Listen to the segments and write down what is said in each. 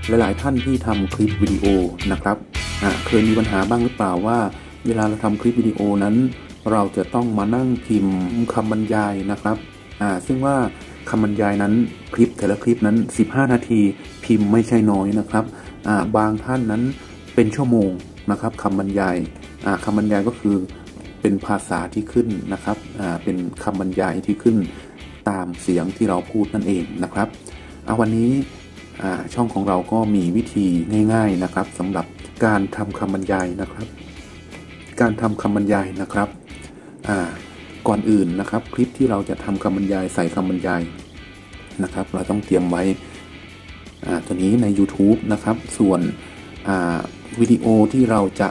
หลายๆท่านที่ทำคลิปวิดีโอนะครับเคยมีปัญหาบ้างหรือเปล่าว่าเวลาเราทำคลิปวิดีโอนั้นเราจะต้องมานั่งพิมพ์คำบรรยายนะครับซึ่งว่าคำบรรยายนั้นคลิปแต่ละคลิปนั้น15นาทีพิมพ์ไม่ใช่น้อยนะครับบางท่านนั้นเป็นชั่วโมงนะครับคำบรรยายคำบรรยายก็คือเป็นภาษาที่ขึ้นนะครับเป็นคำบรรยายที่ขึ้นตามเสียงที่เราพูดนั่นเองนะครับวันนี้ช่องของเราก็มีวิธีง่ายๆนะครับสำหรับการทำคำบรรยายนะครับการทำคำบรรยายนะครับก่อนอื่นนะครับคลิปที่เราจะทำคำบรรยายใส่คำบรรยายนะครับเราต้องเตรียมไว้ตัวนี้ใน YouTube นะครับส่วนวิดีโอที่เราจะ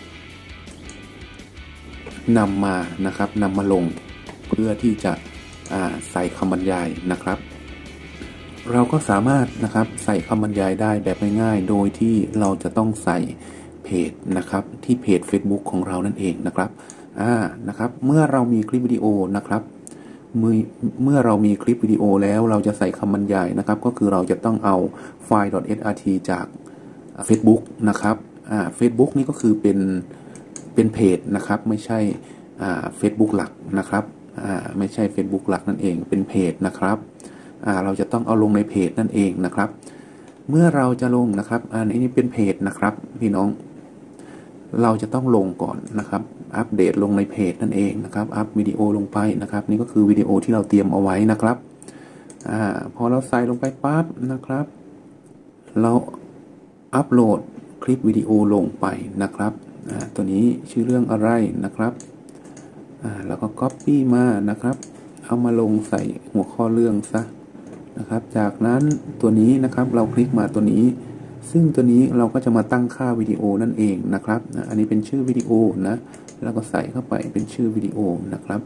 นำมาลงเพื่อที่จะใส่คำบรรยายนะครับเราก็สามารถนะครับใส่คำบรรยายได้แบบง่ายๆโดยที่เราจะต้องใส่เพจนะครับที่เพจ Facebook ของเรานั่นเองนะครับนะครับเมื่อเรามีคลิปวิดีโอนะครับเมื่อเรามีคลิปวิดีโอแล้วเราจะใส่คำบรรยายนะครับก็คือเราจะต้องเอาไฟล์ .srt จาก Facebook นะครับFacebook นี่ก็คือเป็นเพจนะครับไม่ใช่Facebook หลักนะครับไม่ใช่ Facebook หลักนั่นเองเป็นเพจนะครับเราจะต้องเอาลงในเพจนั่นเองนะครับเมื่อเราจะลงนะครับอันนี้เป็นเพจนะครับพี่น้องเราจะต้องลงก่อนนะครับอัปเดตลงในเพจนั่นเองนะครับอัพวิดีโอลงไปนะครับนี่ก็คือวิดีโอที่เราเตรียมเอาไว้นะครับพอเราใส่ลงไปปั๊บนะครับเราอัปโหลดคลิปวิดีโอลงไปนะครับตัวนี้ชื่อเรื่องอะไรนะครับแล้วก็ Copy มานะครับเอามาลงใส่หัวข้อเรื่องซะนะครับจากนั้นตัวนี้นะครับเราคลิกมาตัวนี้ซึ่งตัวนี้เราก็จะมาตั้งค่าวิดีโอนั่นเองนะครับอันนี้เป็นชื่อวิดีโอนะแล้วก็ใส่เข้าไปเป็นชื่อวิดีโอนะครับ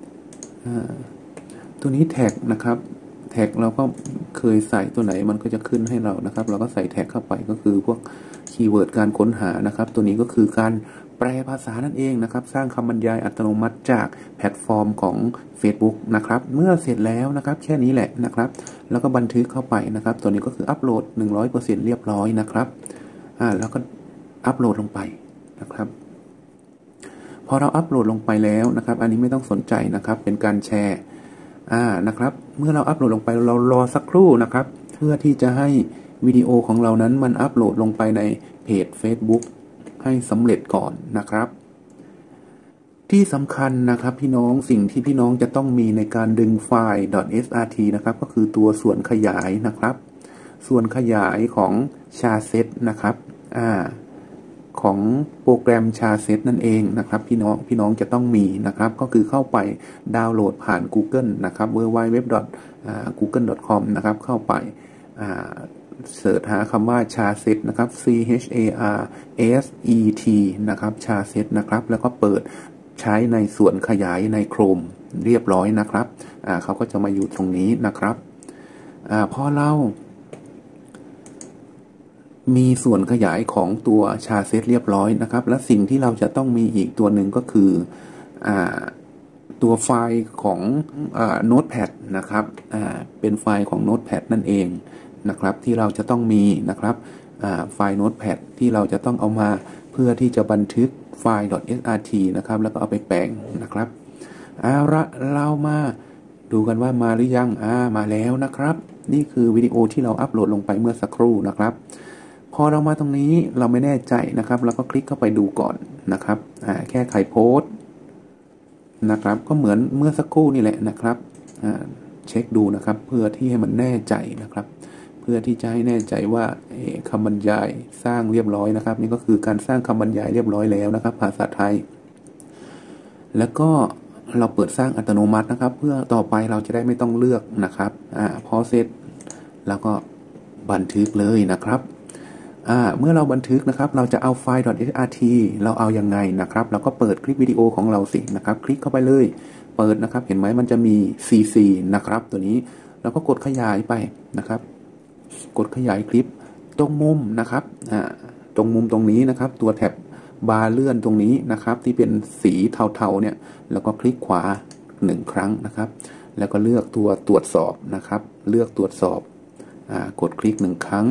ตัวนี้แท็กนะครับแท็กเราก็เคยใส่ตัวไหนมันก็จะขึ้นให้เรานะครับเราก็ใส่แท็กเข้าไปก็คือพวกคีย์เวิร์ดการค้นหานะครับตัวนี้ก็คือการแปลภาษานั่นเองนะครับสร้างคำบรรยายอัตโนมัติจากแพลตฟอร์มของ Facebook นะครับเมื่อเสร็จแล้วนะครับแค่นี้แหละนะครับแล้วก็บันทึกเข้าไปนะครับตัวนี้ก็คืออัปโหลด 100% เรียบร้อยนะครับแล้วก็อัปโหลดลงไปนะครับพอเราอัปโหลดลงไปแล้วนะครับอันนี้ไม่ต้องสนใจนะครับเป็นการแชร์นะครับเมื่อเราอัปโหลดลงไปเรารอสักครู่นะครับเพื่อที่จะให้วิดีโอของเรานั้นมันอัปโหลดลงไปในเพจ Facebook ให้สำเร็จก่อนนะครับที่สำคัญนะครับพี่น้องสิ่งที่พี่น้องจะต้องมีในการดึงไฟล์ .srt นะครับก็คือตัวส่วนขยายนะครับส่วนขยายของ Charset นะครับของโปรแกรม Charset นั่นเองนะครับพี่น้องจะต้องมีนะครับก็คือเข้าไปดาวน์โหลดผ่าน Google นะครับ www.google.com นะครับเข้าไปเสิร์ชหาคำว่า Charset นะครับ CHARSET นะครับ Charset นะครับแล้วก็เปิดใช้ในส่วนขยายใน Chrome เรียบร้อยนะครับเขาก็จะมาอยู่ตรงนี้นะครับพอเรามีส่วนขยายของตัว Charset เรียบร้อยนะครับและสิ่งที่เราจะต้องมีอีกตัวหนึ่งก็คือตัวไฟล์ของNotepad นะครับเป็นไฟล์ของ Notepad นั่นเองนะครับที่เราจะต้องมีนะครับไฟล์ Notepad ที่เราจะต้องเอามาเพื่อที่จะบันทึกไฟล์ .srt นะครับแล้วก็เอาไปแปลงนะครับเรามาดูกันว่ามาหรือยังมาแล้วนะครับนี่คือวิดีโอที่เราอัปโหลดลงไปเมื่อสักครู่นะครับพอเรามาตรงนี้เราไม่แน่ใจนะครับเราก็คลิกเข้าไปดูก่อนนะครับแค่ไขโพสต์นะครับก็เหมือนเมื่อสักครู่นี่แหละนะครับเช็คดูนะครับเพื่อที่ให้มันแน่ใจนะครับเพื่อที่จะให้แน่ใจว่าคำบรรยายสร้างเรียบร้อยนะครับนี่ก็คือการสร้างคำบรรยายเรียบร้อยแล้วนะครับภาษาไทยแล้วก็เราเปิดสร้างอัตโนมัตินะครับเพื่อต่อไปเราจะได้ไม่ต้องเลือกนะครับพอเสร็จแล้วก็บันทึกเลยนะครับเมื่อเราบันทึกนะครับเราจะเอาไฟล์ .srt เราเอายังไงนะครับเราก็เปิดคลิปวิดีโอของเราสินะครับคลิกเข้าไปเลยเปิดนะครับเห็นไหมมันจะมี cc นะครับตัวนี้เราก็กดขยายไปนะครับกดขยายคลิปตรงมุมนะครับตรงมุมตรงนี้นะครับตัวแท็บบาร์เลื่อนตรงนี้นะครับที่เป็นสีเทาๆเนี่ยแล้วก็คลิกขวา1ครั้งนะครับแล้วก็เลือกตัวตรวจสอบนะครับเลือกตรวจสอบกดคลิก1ครั้ง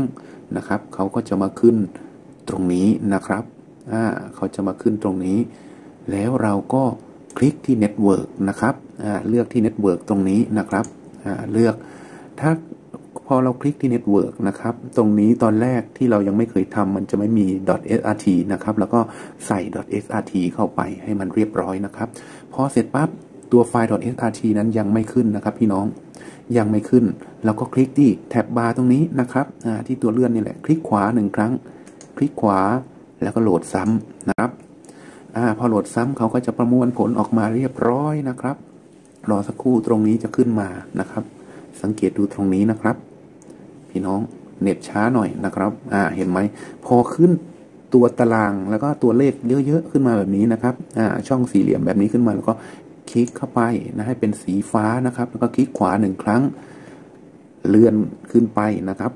นะครับเขาก็จะมาขึ้นตรงนี้นะครับเขาจะมาขึ้นตรงนี้แล้วเราก็คลิกที่ Network นะครับเลือกที่ Network ตรงนี้นะครับเลือกถ้าพอเราคลิกที่ Network นะครับตรงนี้ตอนแรกที่เรายังไม่เคยทำมันจะไม่มี .srt นะครับแล้วก็ใส่ .srt เข้าไปให้มันเรียบร้อยนะครับพอเสร็จปั๊บตัวไฟล์ .srt นั้นยังไม่ขึ้นนะครับพี่น้องยังไม่ขึ้นเราก็คลิกที่แท็บบาร์ตรงนี้นะครับที่ตัวเลื่อนนี่แหละคลิกขวา1ครั้งคลิกขวาแล้วก็โหลดซ้ำนะครับพอโหลดซ้ำเขาก็จะประมวลผลออกมาเรียบร้อยนะครับรอสักครู่ตรงนี้จะขึ้นมานะครับสังเกตดูตรงนี้นะครับพี่น้องเน็ตช้าหน่อยนะครับเห็นไหมพอขึ้นตัวตารางแล้วก็ตัวเลขเยอะๆขึ้นมาแบบนี้นะครับช่องสี่เหลี่ยมแบบนี้ขึ้นมาแล้วก็คลิกเข้าไปนะให้เป็นสีฟ้านะครับแล้วก็คลิกขวา1ครั้งเลื่อนขึ้นไปนะครับ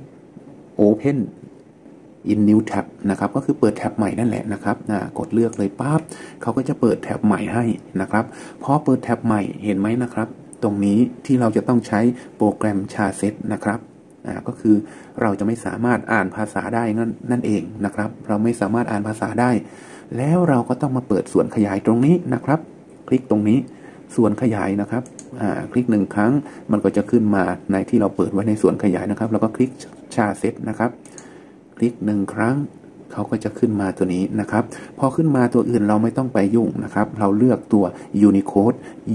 Open in new tab นะครับก็คือเปิดแท็บใหม่นั่นแหละนะครับกดเลือกเลยปั๊บเขาก็จะเปิดแท็บใหม่ให้นะครับพอเปิดแท็บใหม่เห็นไหมนะครับตรงนี้ที่เราจะต้องใช้โปรแกรม Charset นะครับก็คือเราจะไม่สามารถอ่านภาษาได้นั่นเองนะครับเราไม่สามารถอ่านภาษาได้แล้วเราก็ต้องมาเปิดส่วนขยายตรงนี้นะครับคลิกตรงนี้ส่วนขยายนะครับคลิก1ครั้งมันก็จะขึ้นมาในที่เราเปิดไว้ในส่วนขยายนะครับแล้วก็คลิก Charset นะครับคลิก1ครั้งเขาก็จะขึ้นมาตัวนี้นะครับพอขึ้นมาตัวอื่นเราไม่ต้องไปยุ่งนะครับเราเลือกตัว Unicode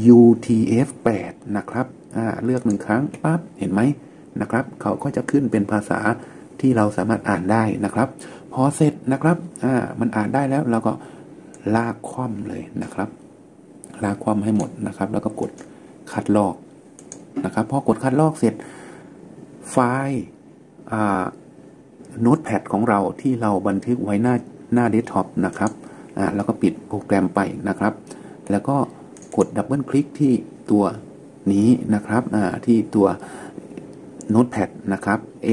UTF-8 นะครับเลือก1ครั้งปั๊บเห็นไหมนะครับเขาก็จะขึ้นเป็นภาษาที่เราสามารถอ่านได้นะครับพอเสร็จนะครับมันอ่านได้แล้วเราก็ลากคว่ำเลยนะครับลากคว่ำให้หมดนะครับแล้วก็กดคัดลอกนะครับพอกดคัดลอกเสร็จไฟล์โน้ตแพดของเราที่เราบันทึกไว้หน้าเดสก์ท็อปนะครับแล้วก็ปิดโปรแกรมไปนะครับแล้วก็กดดับเบิลคลิกที่ตัวนี้นะครับที่ตัวโน้ตแพดนะครับ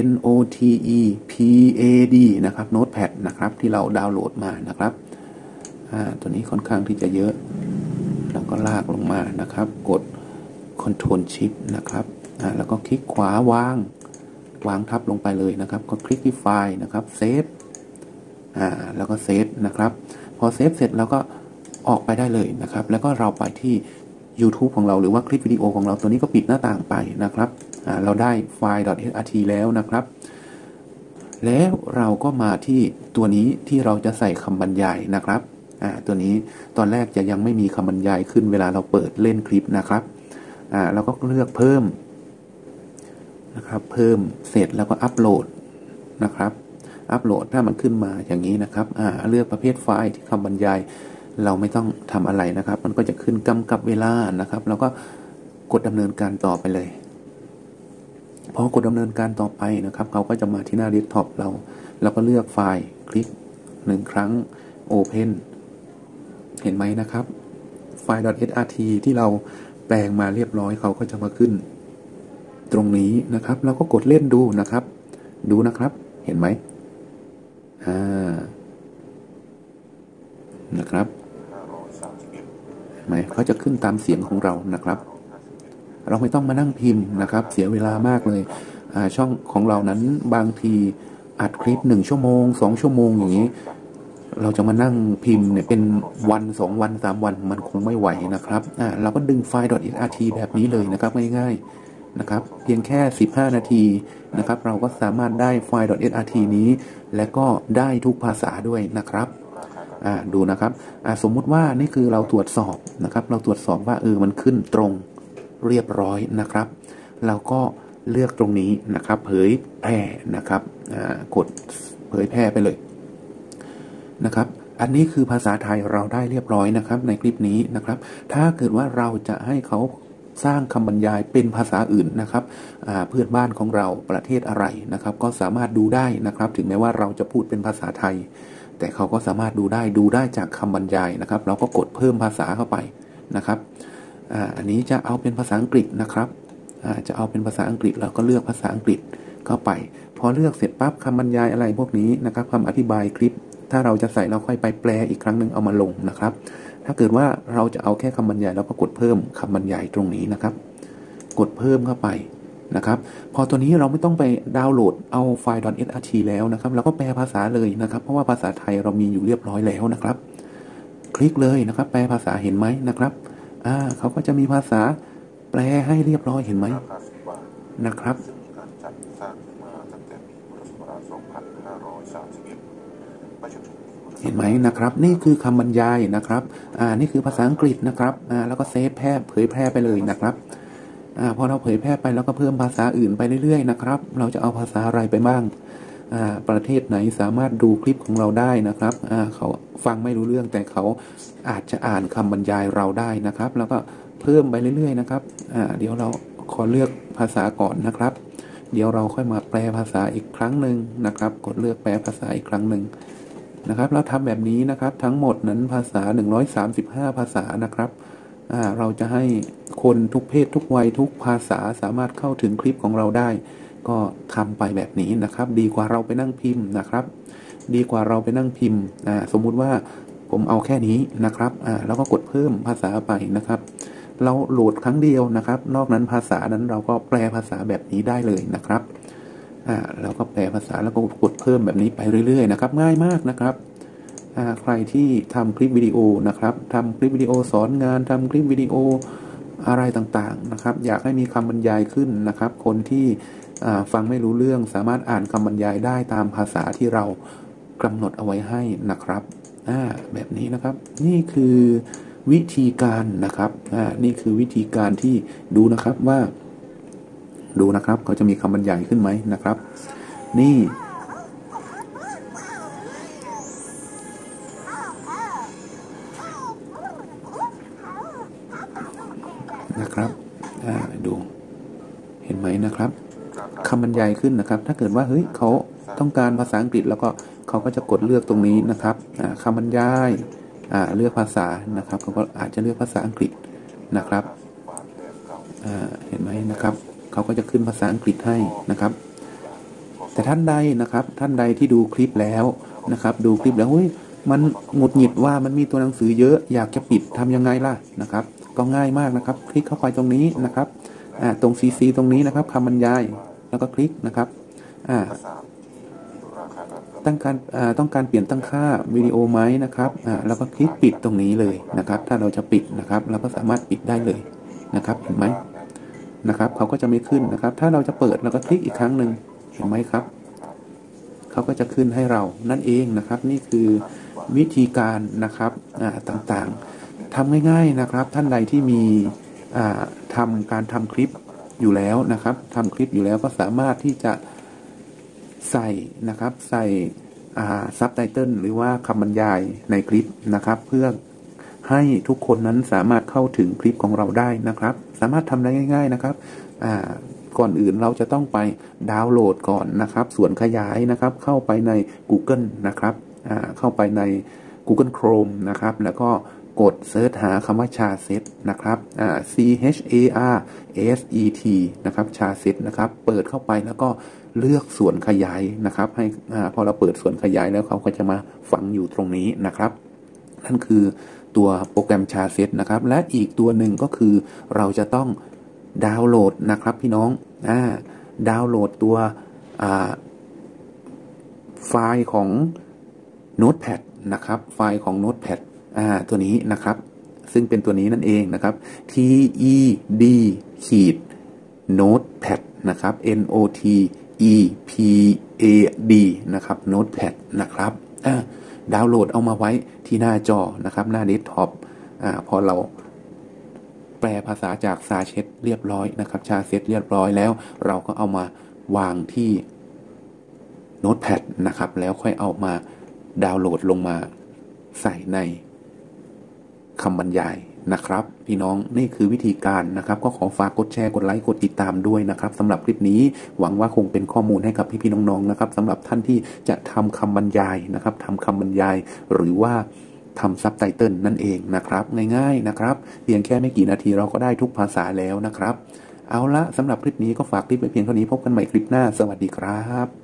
NOTEPAD นะครับโน้ตแพดนะครับที่เราดาวน์โหลดมานะครับตัวนี้ค่อนข้างที่จะเยอะแล้วก็ลากลงมานะครับกด Ctrl Shift นะครับแล้วก็คลิกขวาวางทับลงไปเลยนะครับก็คลิกที่ไฟล์นะครับเซฟแล้วก็เซฟนะครับพอเซฟเสร็จแล้วก็ออกไปได้เลยนะครับแล้วก็เราไปที่ YouTube ของเราหรือว่าคลิปวิดีโอของเราตัวนี้ก็ปิดหน้าต่างไปนะครับเราได้ไฟล์ .srt แล้วนะครับแล้วเราก็มาที่ตัวนี้ที่เราจะใส่คำบรรยายนะครับตัวนี้ตอนแรกจะยังไม่มีคำบรรยายขึ้นเวลาเราเปิดเล่นคลิปนะครับเราก็เลือกเพิ่มนะครับเพิ่มเสร็จแล้วก็อัปโหลดนะครับอัปโหลดถ้ามันขึ้นมาอย่างนี้นะครับเลือกประเภทไฟล์ที่คำบรรยายเราไม่ต้องทำอะไรนะครับมันก็จะขึ้นกำกับเวลานะครับแล้วก็กดดำเนินการต่อไปเลยพอกดดำเนินการต่อไปนะครับเขาก็จะมาที่หน้าเดสก์ท็อปเราก็เลือกไฟล์คลิก1ครั้ง Open เห็นไหมนะครับไฟล์ .srt ที่เราแปลงมาเรียบร้อยเขาก็จะมาขึ้นตรงนี้นะครับเราก็กดเล่นดูนะครับดูนะครับเห็นไหมนะครับเห็นไหมเขาจะขึ้นตามเสียงของเรานะครับเราไม่ต้องมานั่งพิมพ์นะครับเสียเวลามากเลยช่องของเรานั้นบางทีอัดคลิป1ชั่วโมง2ชั่วโมงอย่างนี้เราจะมานั่งพิมพ์เนี่ยเป็นวัน2วัน3วันมันคงไม่ไหวนะครับเราก็ดึงไฟล์ .srt แบบนี้เลยนะครับง่ายๆนะครับเพียงแค่15นาทีนะครับเราก็สามารถได้ไฟล์ .srt นี้และก็ได้ทุกภาษาด้วยนะครับดูนะครับสมมุติว่านี่คือเราตรวจสอบนะครับเราตรวจสอบว่ามันขึ้นตรงเรียบร้อยนะครับเราก็เลือกตรงนี้นะครับเผยแพร่นะครับกดเผยแพร่ไปเลยนะครับอันนี้คือภาษาไทยเราได้เรียบร้อยนะครับในคลิปนี้นะครับถ้าเกิดว่าเราจะให้เขาสร้างคำบรรยายเป็นภาษาอื่นนะครับเพื่อนบ้านของเราประเทศอะไรนะครับก็สามารถดูได้นะครับถึงแม้ว่าเราจะพูดเป็นภาษาไทยแต่เขาก็สามารถดูได้จากคำบรรยายนะครับเราก็กดเพิ่มภาษาเข้าไปนะครับอันนี้จะเอาเป็นภาษาอังกฤษนะครับจะเอาเป็นภาษาอังกฤษเราก็เลือกภาษาอังกฤษเข้าไปพอเลือกเสร็จปั๊บคำบรรยายอะไรพวกนี้นะครับคำอธิบายคลิปถ้าเราจะใส่เราค่อยไปแปลอีกครั้งหนึ่งเอามาลงนะครับถ้าเกิดว่าเราจะเอาแค่คำบรรยายเราก็กดเพิ่มคำบรรยายตรงนี้นะครับกดเพิ่มเข้าไปนะครับพอตัวนี้เราไม่ต้องไปดาวน์โหลดเอาไฟล์ .srt แล้วนะครับเราก็แปลภาษาเลยนะครับเพราะว่าภาษาไทยเรามีอยู่เรียบร้อยแล้วนะครับคลิกเลยนะครับแปลภาษาเห็นไหมนะครับเขาก็จะมีภาษาแปลให้เรียบร้อยเห็นไหมนะครับเห็นไหมนะครับนี่คือคำบรรยายนะครับนี่คือภาษาอังกฤษนะครับแล้วก็เซฟเผยแพร่ไปเลยนะครับพอเราเผยแพร่ไปแล้วก็เพิ่มภาษาอื่นไปเรื่อยๆนะครับเราจะเอาภาษาอะไรไปบ้างประเทศไหนสามารถดูคลิปของเราได้นะครับเขาฟังไม่รู้เรื่องแต่เขาอาจจะอ่านคำบรรยายเราได้นะครับแล้วก็เพิ่มไปเรื่อยๆนะครับเดี๋ยวเราขอเลือกภาษาก่อนนะครับเดี๋ยวเราค่อยมาแปลภาษาอีกครั้งหนึ่งนะครับกดเลือกแปลภาษาอีกครั้งหนึ่งนะครับเราทำแบบนี้นะครับทั้งหมดนั้นภาษา135ภาษานะครับเราจะให้คนทุกเพศทุกวัยทุกภาษาสามารถเข้าถึงคลิปของเราได้ก็ทำไปแบบนี้นะครับดีกว่าเราไปนั่งพิมพ์นะครับดีกว่าเราไปนั่งพิมพ์สมมุติว่าผมเอาแค่นี้นะครับแล้วก็กดเพิ่มภาษาไปนะครับเราโหลดครั้งเดียวนะครับนอกนั้นภาษานั้นเราก็แปลภาษาแบบนี้ได้เลยนะครับเราก็แปลภาษาแล้วก็กดเพิ่มแบบนี้ไปเรื่อยๆนะครับง่ายมากนะครับใครที่ทำคลิปวิดีโอนะครับทำคลิปวิดีโอสอนงานทำคลิปวิดีโออะไรต่างๆนะครับอยากให้มีคำบรรยายขึ้นนะครับคนที่ฟังไม่รู้เรื่องสามารถอ่านคำบรรยายได้ตามภาษาที่เรากำหนดเอาไว้ให้นะครับแบบนี้นะครับนี่คือวิธีการนะครับนี่คือวิธีการที่ดูนะครับว่าดูนะครับเขาจะมีคำบรรยายขึ้นไหมนะครับนี่นะครับดูเห็นไหมนะครับคำบรรยายขึ้นนะครับถ้าเกิดว่าเฮ้ยเขาต้องการภาษาอังกฤษแล้วก็เขาก็จะกดเลือกตรงนี้นะครับคำบรรยายเลือกภาษานะครับเขาก็อาจจะเลือกภาษาอังกฤษนะครับเห็นไหมนะครับเขาก็จะขึ้นภาษาอังกฤษให้นะครับแต่ท่านใดนะครับท่านใดที่ดูคลิปแล้วนะครับดูคลิปแล้วเฮ้ยมันหงุดหงิดว่ามันมีตัวหนังสือเยอะอยากจะปิดทำยังไงล่ะนะครับก็ง่ายมากนะครับคลิกเข้าไปตรงนี้นะครับตรง CC ตรงนี้นะครับคำบรรยายแล้วก็คลิกนะครับต้องการเปลี่ยนตั้งค่าวิดีโอไหมนะครับแล้วก็คลิกปิดตรงนี้เลยนะครับถ้าเราจะปิดนะครับเราก็สามารถปิดได้เลยนะครับเห็นไหมนะครับเขาก็จะไม่ขึ้นนะครับถ้าเราจะเปิดเราก็คลิกอีกครั้งหนึ่งเห็นไหมครับเขาก็จะขึ้นให้เรานั่นเองนะครับนี่คือวิธีการนะครับต่างๆทำง่ายๆนะครับท่านใดที่มีการทำคลิปอยู่แล้วนะครับทำคลิปอยู่แล้วก็สามารถที่จะใส่นะครับใส่ซับไตเติลหรือว่าคำบรรยายในคลิปนะครับเพื่อให้ทุกคนนั้นสามารถเข้าถึงคลิปของเราได้นะครับสามารถทำได้ง่ายๆนะครับก่อนอื่นเราจะต้องไปดาวน์โหลดก่อนนะครับส่วนขยายนะครับเข้าไปใน Google นะครับเข้าไปใน Google Chrome นะครับแล้วก็กดเสิร์ชหาคำว่าชาเซ็ตนะครับCHARSET นะครับชาเซ็ตนะครับเปิดเข้าไปแล้วก็เลือกส่วนขยายนะครับให้พอเราเปิดส่วนขยายแล้วเขาก็จะมาฝังอยู่ตรงนี้นะครับนั่นคือตัวโปรแกรมชาเซ็ตนะครับและอีกตัวหนึ่งก็คือเราจะต้องดาวน์โหลดนะครับพี่น้องดาวน์โหลดตัวไฟล์ของ Notepad นะครับไฟล์ของ Notepad ตัวนี้นะครับซึ่งเป็นตัวนี้นั่นเองนะครับ TED-Notepad นะครับ NOTEPAD นะครับ Notepad นะครับดาวน์โหลดเอามาไว้ที่หน้าจอนะครับหน้าเดสก์ท็อปพอเราแปลภาษาจากซาเช็ดเรียบร้อยนะครับชาเซ็ตเรียบร้อยแล้วเราก็เอามาวางที่โน้ตแพดนะครับแล้วค่อยเอามาดาวน์โหลดลงมาใส่ในคำบรรยายนะครับพี่น้องนี่คือวิธีการนะครับก็ขอฝากกดแชร์กดไลค์กดติดตามด้วยนะครับสำหรับคลิปนี้หวังว่าคงเป็นข้อมูลให้กับพี่ๆน้องๆนะครับสำหรับท่านที่จะทำคำบรรยายนะครับทำคำบรรยายหรือว่าทำซับไตเติลนั่นเองนะครับง่ายๆนะครับเพียงแค่ไม่กี่นาทีเราก็ได้ทุกภาษาแล้วนะครับเอาละสำหรับคลิปนี้ก็ฝากคลิปไว้เพียงเท่านี้พบกันใหม่คลิปหน้าสวัสดีครับ